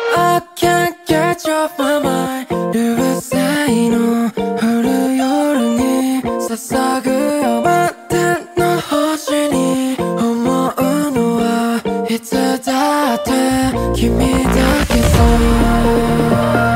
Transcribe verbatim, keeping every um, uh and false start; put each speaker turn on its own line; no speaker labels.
I can't get you off my mind うるさいの降る夜に捧ぐよ満天の星に思うのはいつだって君だけさ